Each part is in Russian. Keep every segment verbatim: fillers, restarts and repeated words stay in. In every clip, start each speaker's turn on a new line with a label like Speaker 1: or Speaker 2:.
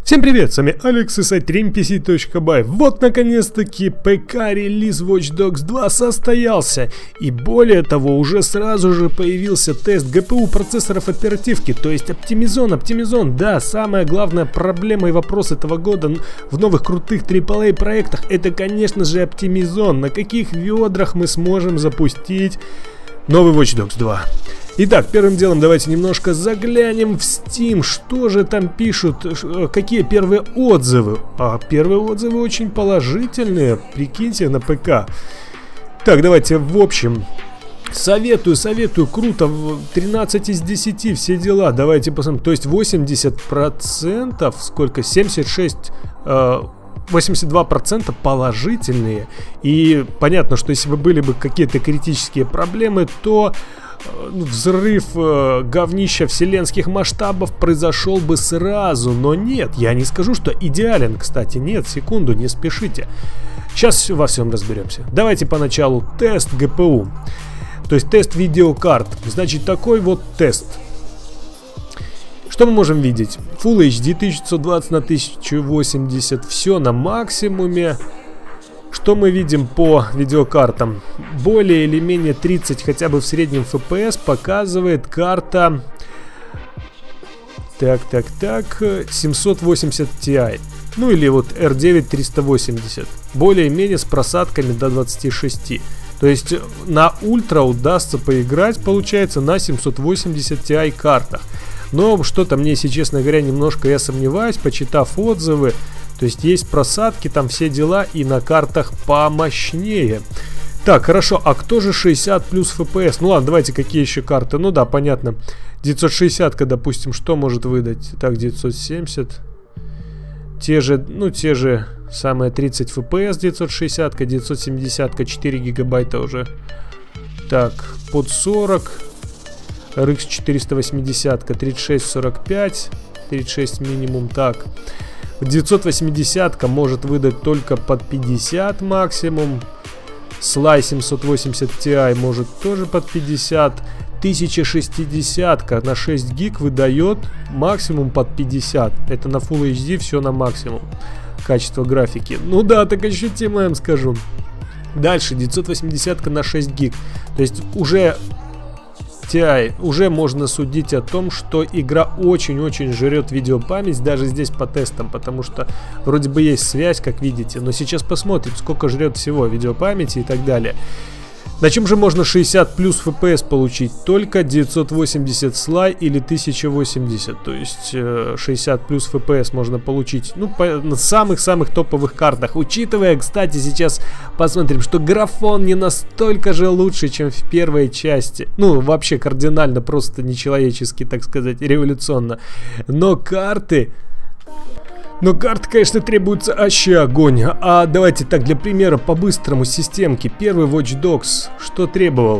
Speaker 1: Всем привет, с вами Алекс и сайт три эн пи си точка бай. Вот наконец-таки ПК-релиз Watch Dogs два состоялся. И более того, уже сразу же появился тест джи пи ю процессоров оперативки, то есть оптимизон, оптимизон. Да, самая главная проблема и вопрос этого года в новых крутых три эй проектах, это, конечно же, оптимизон. На каких ведрах мы сможем запустить новый Watch Dogs два? Итак, первым делом давайте немножко заглянем в Steam. Что же там пишут? Какие первые отзывы? А первые отзывы очень положительные. Прикиньте, на ПК. Так, давайте в общем. Советую, советую. Круто. тринадцать из десяти. Все дела. Давайте посмотрим. То есть восемьдесят процентов. Сколько? семьдесят шесть... восемьдесят два процента положительные. И понятно, что если бы были бы какие-то критические проблемы, то взрыв э, говнища вселенских масштабов произошел бы сразу. Но нет, я не скажу, что идеален. Кстати, нет, секунду, не спешите. Сейчас во всем разберемся. Давайте поначалу тест джи пи ю. То есть тест видеокарт. Значит, такой вот тест. Что мы можем видеть? Full эйч ди тысяча пятьсот двадцать на тысяча восемьдесят. Все на максимуме. Что мы видим по видеокартам? Более или менее тридцать хотя бы в среднем эф пи эс показывает карта. Так, так, так. семьсот восемьдесят ти. Ну или вот эр девять триста восемьдесят. Более-менее с просадками до двадцати шести. То есть на ультра удастся поиграть, получается, на семьсот восемьдесят ти картах. Но что-то мне, если честно говоря, немножко я сомневаюсь, почитав отзывы. То есть есть просадки, там все дела, и на картах помощнее. Так, хорошо, а кто же шестьдесят плюс эф пи эс? Ну ладно, давайте, какие еще карты? Ну да, понятно. девятьсот шестьдесят, допустим, что может выдать? Так, девятьсот семьдесят. Те же, ну те же самые тридцать эф пи эс девятьсот шестьдесят, девятьсот семьдесят, четыре гигабайта уже. Так, под сорок. эр икс четыреста восемьдесят, тридцать шесть сорок пять. тридцать шесть минимум, так. девятьсот восемьдесят может выдать только под пятьдесят максимум. Слай семьсот восемьдесят ти может тоже под пятьдесят. тысяча шестьдесят на шесть гиг выдает максимум под пятьдесят. Это на Full эйч ди все на максимум. Качество графики. Ну да, так ощутимо, я вам скажу. Дальше девятьсот восемьдесят на шесть гиг. То есть уже... ти ай, уже можно судить о том, что игра очень-очень жрет видеопамять, даже здесь по тестам, потому что вроде бы есть связь, как видите, но сейчас посмотрим, сколько жрет всего видеопамяти и так далее. На чем же можно шестьдесят плюс эф пи эс получить? Только девятьсот восемьдесят слай или тысяча восемьдесят, то есть шестьдесят плюс эф пи эс можно получить, ну, по, на самых-самых топовых картах. Учитывая, кстати, сейчас посмотрим, что графон не настолько же лучше, чем в первой части. Ну, вообще кардинально, просто нечеловечески, так сказать, революционно. Но карты... Но карты, конечно, требуется вообще огонь. А давайте так, для примера, по-быстрому, системки. Первый Watch Dogs, что требовал?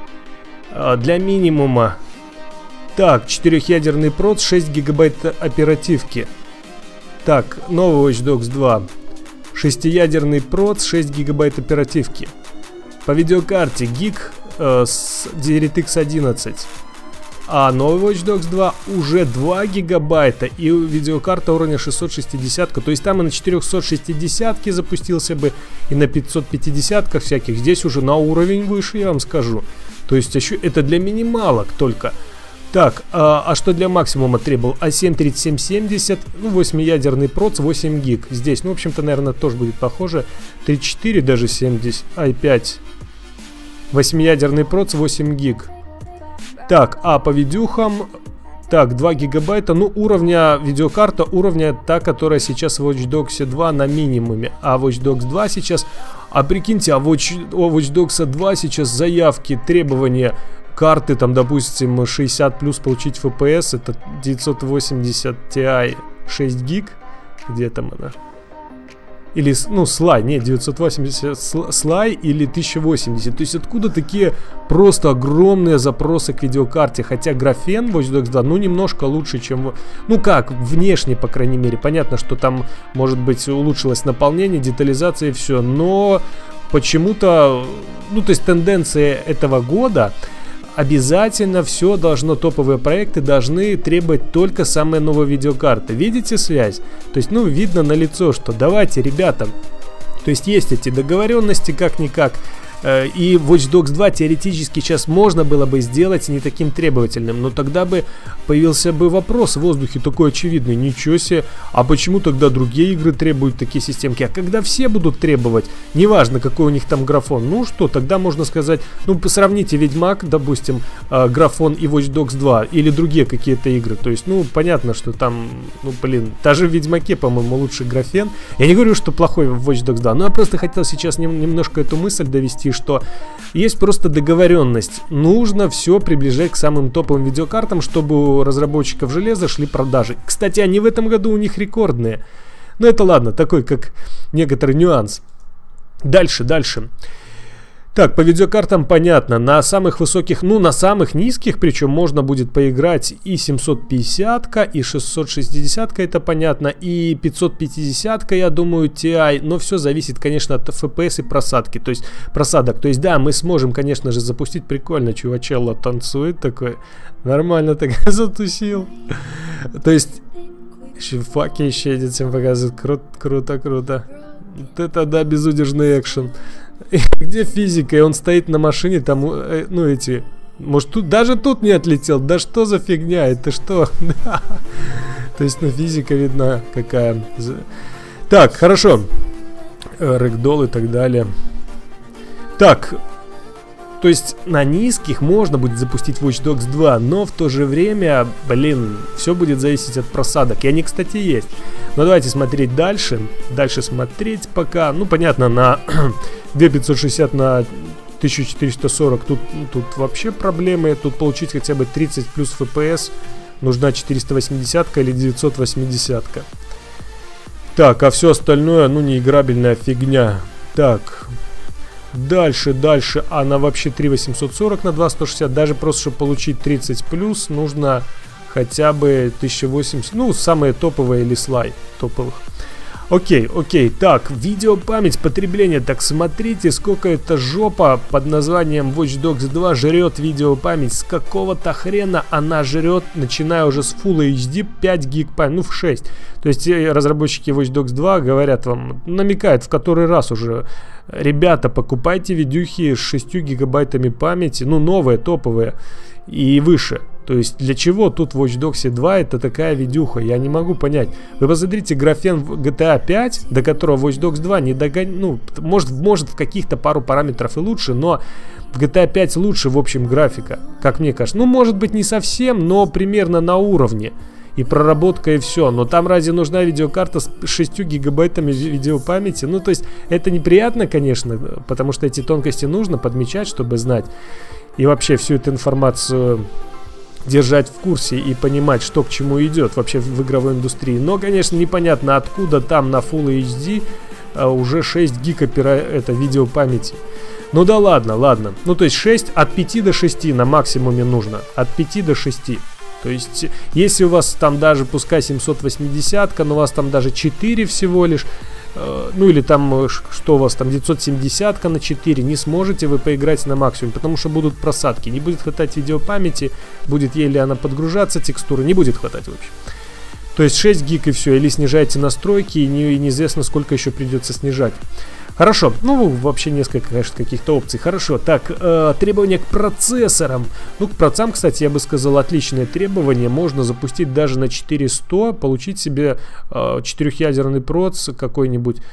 Speaker 1: А, для минимума. Так, четырехъядерный проц, шесть гигабайт оперативки. Так, новый Watch Dogs два. шестиядерный проц, шесть гигабайт оперативки. По видеокарте гиг э, с ди эр икс одиннадцать. А новый Watch Dogs два уже два гигабайта и видеокарта уровня шестьсот шестьдесят. То есть там и на четыреста шестьдесят запустился бы, и на пятьсот пятьдесят всяких. Здесь уже на уровень выше, я вам скажу. То есть еще это для минималок только. Так, а, а что для максимума требовал? а семь тридцать семь семьдесят, ну, восьмиядерный проц, восемь гиг. Здесь, ну, в общем-то, наверное, тоже будет похоже. тридцать четыре даже семьдесят, ай пять. восьмиядерный проц, восемь гиг. Так, а по видюхам, так, два гигабайта, ну, уровня, видеокарта уровня та, которая сейчас в Watch Dogs два на минимуме, а Watch Dogs два сейчас, а прикиньте, а Watch, Watch Dogs два сейчас заявки, требования карты, там, допустим, шестьдесят плюс получить эф пи эс, это девятьсот восемьдесят ти шесть гиг, где там она? Или, ну, слай, нет, девятьсот восемьдесят слай или тысяча восемьдесят. То есть откуда такие просто огромные запросы к видеокарте? Хотя графен Watch Dogs два, ну, немножко лучше, чем... Ну, как, внешне, по крайней мере. Понятно, что там, может быть, улучшилось наполнение, детализация и все. Но почему-то... Ну, то есть тенденция этого года... обязательно все должно, топовые проекты должны требовать только самые новые видеокарты. Видите связь? То есть, ну, видно на лицо, что давайте, ребята. То есть есть эти договоренности как-никак. И Watch Dogs два теоретически сейчас можно было бы сделать не таким требовательным, но тогда бы появился бы вопрос в воздухе такой очевидный: ничего себе, а почему тогда другие игры требуют такие системки? А когда все будут требовать, неважно какой у них там графон, ну что, тогда можно сказать, ну сравните Ведьмак, допустим, графон и Watch Dogs два или другие какие-то игры. То есть, ну понятно, что там, ну блин, даже в Ведьмаке, по-моему, лучший графен. Я не говорю, что плохой в Watch Dogs два, но я просто хотел сейчас немножко эту мысль довести, что есть просто договоренность. Нужно все приближать к самым топовым видеокартам, чтобы у разработчиков железа шли продажи. Кстати, они в этом году у них рекордные. Но это ладно, такой как некоторый нюанс. Дальше, дальше. Так, по видеокартам понятно. На самых высоких, ну на самых низких, причем можно будет поиграть и семьсот пятьдесят-ка, и шестьсот шестьдесят-ка, это понятно, и пятьсот пятьдесят-ка, я думаю, ти ай. Но все зависит, конечно, от эф пи эс и просадки. То есть, просадок. То есть, да, мы сможем, конечно же, запустить прикольно. Чувачелло танцует такой. Нормально так затусил. То есть, еще факи еще этим показывают. Круто, круто, круто. Вот это, да, безудержный экшен. Где физика? И он стоит на машине, там, ну, эти... Может, тут даже тут не отлетел? Да что за фигня? Это что? То есть, ну, физика видна какая. Так, хорошо. Рэгдолл и так далее. Так. То есть, на низких можно будет запустить Watch Dogs два, но в то же время, блин, все будет зависеть от просадок. И они, кстати, есть. Но давайте смотреть дальше. Дальше смотреть пока. Ну, понятно, на две тысячи пятьсот шестьдесят на тысяча четыреста сорок тут, тут вообще проблемы. Тут получить хотя бы тридцать плюс эф пи эс нужна четыреста восьмидесятка или девятьсот восьмидесятка. Так, а все остальное, ну, неиграбельная фигня. Так... Дальше, дальше, она вообще три тысячи восемьсот сорок на два тысячи сто шестьдесят. Даже просто, чтобы получить тридцать плюс, нужно хотя бы тысяча восемьдесят. Ну, самые топовые или слай топовых. Окей, окей, так, видеопамять, потребление. Так, смотрите, сколько эта жопа под названием Watch Dogs два жрет видеопамять. С какого-то хрена она жрет, начиная уже с Full эйч ди, пять гиг памяти, ну в шесть. То есть разработчики Watch Dogs два говорят вам, намекают в который раз уже: ребята, покупайте видюхи с шестью гигабайтами памяти, ну новые, топовые и выше. То есть для чего тут в Watch Dogs два это такая видюха? Я не могу понять. Вы посмотрите графен в джи ти эй пять, до которого Watch Dogs два не догоняет. Ну, может, может в каких-то пару параметров и лучше, но в джи ти эй пять лучше в общем графика, как мне кажется. Ну, может быть не совсем, но примерно на уровне. И проработка, и все. Но там разве нужна видеокарта с шестью гигабайтами видеопамяти? Ну, то есть это неприятно, конечно, потому что эти тонкости нужно подмечать, чтобы знать. И вообще всю эту информацию держать в курсе и понимать, что к чему идет вообще в игровой индустрии. Но, конечно, непонятно, откуда там на Full эйч ди а, уже шесть гиг это видеопамяти. Ну да ладно, ладно. Ну то есть шесть, от пяти до шести на максимуме нужно. От пяти до шести. То есть, если у вас там даже, пускай семьсот восьмидесятка, но у вас там даже четыре всего лишь, э, ну или там, что у вас там, девятьсот семидесятка на четыре, не сможете вы поиграть на максимум, потому что будут просадки, не будет хватать видеопамяти, будет еле она подгружаться, текстуры не будет хватать вообще. То есть шесть гиг и все, или снижайте настройки, и, не, и неизвестно сколько еще придется снижать. Хорошо, ну вообще несколько, конечно, каких-то опций. Хорошо, так, э, требования к процессорам. Ну, к процессорам, кстати, я бы сказал, отличные требования. Можно запустить даже на четыреста сто, получить себе э, четырехъядерный процессор какой-нибудь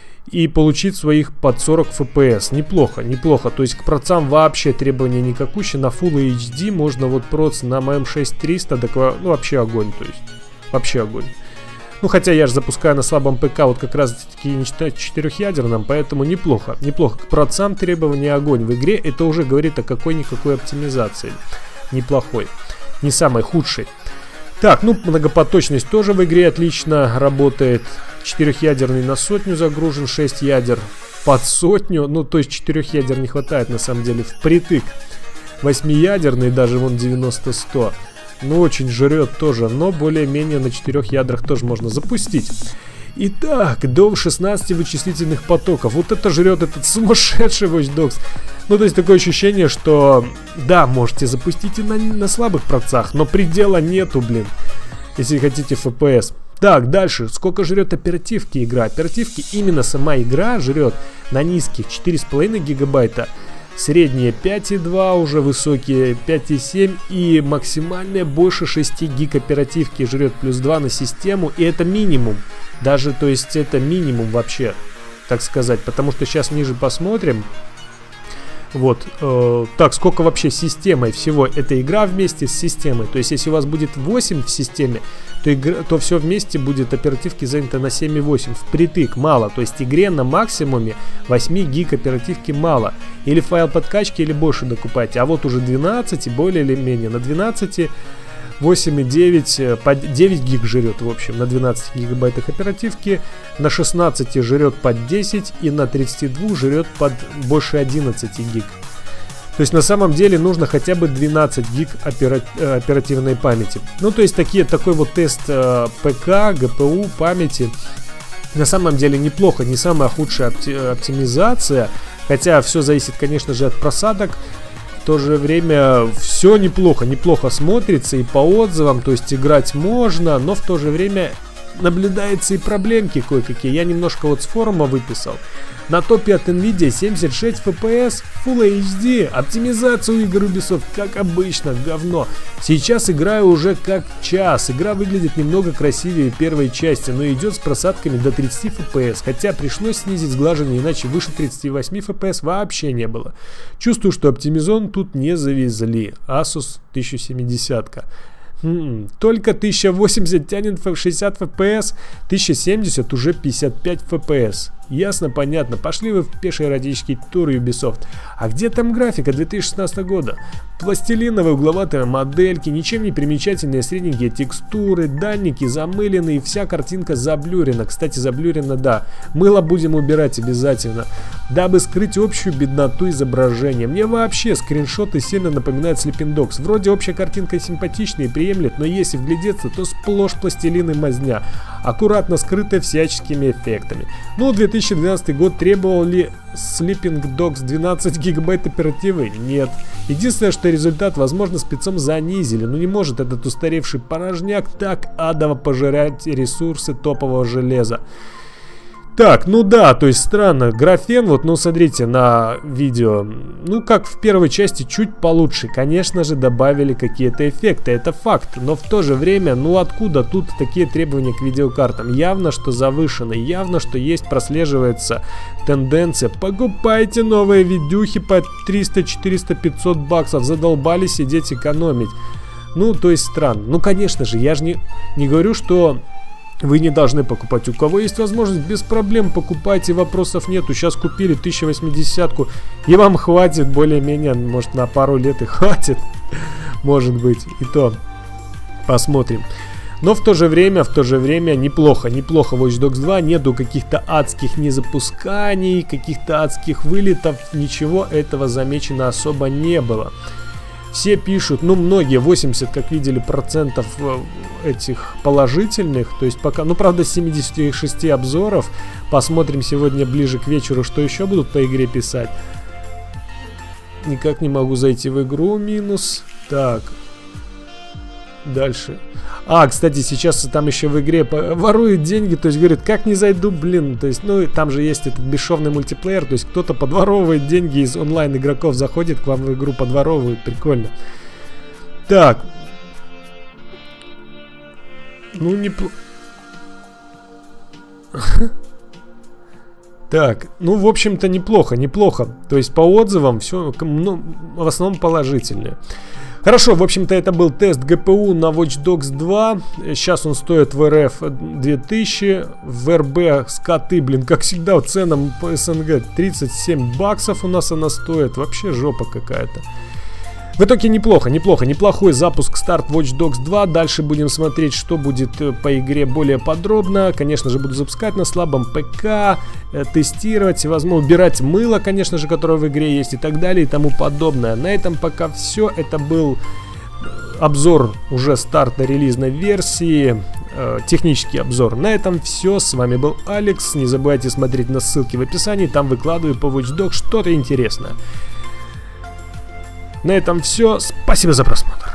Speaker 1: и получить своих под сорок эф пи эс. Неплохо, неплохо. То есть к процессорам вообще требования никакущие. На Full эйч ди можно вот процессор на моем шесть триста, так, ну вообще огонь, то есть вообще огонь. Ну, хотя я же запускаю на слабом ПК вот как раз таки не четырехъядерном, поэтому неплохо. Неплохо. К процессорам требования огонь в игре. Это уже говорит о какой-никакой оптимизации. Неплохой. Не самой худшей. Так, ну, многопоточность тоже в игре отлично работает. Четырехъядерный на сотню загружен, шесть ядер под сотню. Ну, то есть четырех ядер не хватает, на самом деле, впритык. Восьмиядерный даже вон девяносто сто. Ну, очень жрет тоже, но более-менее на четырех ядрах тоже можно запустить. Итак, до шестнадцати вычислительных потоков. Вот это жрет этот сумасшедший Watch Dogs. Ну, то есть такое ощущение, что да, можете запустить и на, на слабых процессах, но предела нету, блин, если хотите эф пи эс. Так, дальше. Сколько жрет оперативки игра? Оперативки именно сама игра жрет на низких четыре с половиной гигабайта. Средние пять и два, уже высокие пять и семь и максимальные больше шести гиг оперативки жрет, плюс два на систему, и это минимум. Даже, то есть это минимум вообще, так сказать, потому что сейчас ниже посмотрим. Вот, э, так, сколько вообще системой всего эта игра вместе с системой. То есть, если у вас будет восемь в системе, то, игра, то все вместе будет оперативки занято на семь и восемь. Впритык мало. То есть, игре на максимуме восемь гиг оперативки мало. Или файл подкачки, или больше докупайте. А вот уже двенадцать и более или менее. На двенадцати восемь и девять, по девять гиг жрет, в общем, на двенадцати гигабайтах оперативки, на шестнадцати жрет под десять и на тридцати двух жрет под больше одиннадцати гиг. То есть на самом деле нужно хотя бы двенадцать гиг опера оперативной памяти. Ну, то есть такие, такой вот тест э, ПК, ГПУ, памяти. На самом деле неплохо, не самая худшая опти оптимизация, хотя все зависит, конечно же, от просадок. В то же время все неплохо, неплохо смотрится и по отзывам, то есть играть можно, но в то же время наблюдается и проблемки кое-какие. Я немножко вот с форума выписал. На топе от Nvidia семьдесят шесть эф пи эс, Full эйч ди, оптимизацию игр Ubisoft, как обычно, говно. Сейчас играю уже как час. Игра выглядит немного красивее первой части, но идет с просадками до тридцати эф пи эс, хотя пришлось снизить сглаживание, иначе выше тридцати восьми эф пи эс вообще не было. Чувствую, что оптимизон тут не завезли. Asus тысяча семьдесят. М-м, только тысяча восемьдесят тянет в шестьдесят эф пи эс, тысяча семьдесят уже пятьдесят пять эф пи эс. Ясно, понятно. Пошли вы в пеший эротический тур Ubisoft. А где там графика две тысячи шестнадцатого года? Пластилиновые угловатые модельки, ничем не примечательные средненькие текстуры, дальники замылены и вся картинка заблюрена. Кстати, заблюрена, да. Мыло будем убирать обязательно, дабы скрыть общую бедноту изображения. Мне вообще скриншоты сильно напоминают Sleeping Dogs. Вроде общая картинка симпатичная и приемлет, но если вглядеться, то сплошь пластилин и мазня, аккуратно скрытая всяческими эффектами. Ну, две тысячи двенадцатый год требовал ли Sleeping Dogs двенадцать гигабайт оперативы? Нет. Единственное, что результат, возможно, спецом занизили, но не может этот устаревший порожняк так адово пожирать ресурсы топового железа. Так, ну да, то есть странно. Графен, вот, ну смотрите на видео, ну как в первой части, чуть получше. Конечно же, добавили какие-то эффекты, это факт. Но в то же время, ну откуда тут такие требования к видеокартам? Явно, что завышены, явно, что есть, прослеживается тенденция. Покупайте новые видюхи по триста, четыреста, пятьсот баксов, задолбали сидеть экономить. Ну, то есть странно. Ну, конечно же, я же не, не говорю, что... Вы не должны покупать. У кого есть возможность, без проблем покупайте, вопросов нету. Сейчас купили тысячу восьмидесятку, и вам хватит более-менее, может на пару лет и хватит. Может быть, и то посмотрим. Но в то же время, в то же время неплохо, неплохо Watch Dogs два, нету каких-то адских незапусканий, каких-то адских вылетов, ничего этого замечено особо не было. Все пишут, ну многие, восемьдесят, как видели, процентов этих положительных, то есть пока, ну правда с семидесяти шести обзоров, посмотрим сегодня ближе к вечеру, что еще будут по игре писать. Никак не могу зайти в игру, минус, так, дальше. А, кстати, сейчас там еще в игре воруют деньги, то есть говорит, как не зайду, блин, то есть, ну, там же есть этот бесшовный мультиплеер, то есть кто-то подворовывает деньги из онлайн игроков, заходит к вам в игру, подворовывает, прикольно. Так. Ну, не... Так, ну, в общем-то, неплохо, неплохо, то есть по отзывам все, ну, в основном положительное. Хорошо, в общем-то, это был тест ГПУ на Watch Dogs два. Сейчас он стоит в эр эф две тысячи, в эр бэ скоты, блин, как всегда, ценам по эс эн гэ тридцать семь баксов у нас она стоит. Вообще жопа какая-то. В итоге неплохо, неплохо, неплохой запуск, старт Watch Dogs два. Дальше будем смотреть, что будет по игре более подробно. Конечно же, буду запускать на слабом ПК, тестировать, возможно, убирать мыло, конечно же, которое в игре есть и так далее и тому подобное. На этом пока все. Это был обзор уже старта релизной версии э, технический обзор. На этом все. С вами был Алекс. Не забывайте смотреть на ссылки в описании. Там выкладываю по Watch Dogs что-то интересное. На этом все. Спасибо за просмотр.